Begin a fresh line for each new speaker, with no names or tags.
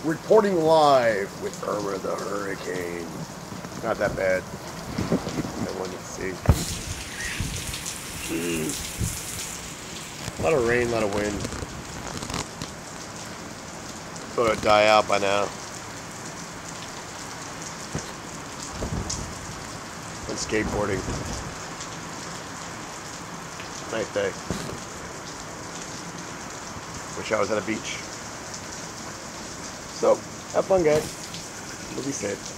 Reporting live with Irma the Hurricane. Not that bad. I wanted to see. A lot of rain, a lot of wind. Thought it'd die out by now. And skateboarding. Nice day. Wish I was at a beach. So, have fun, guys. You'll be safe.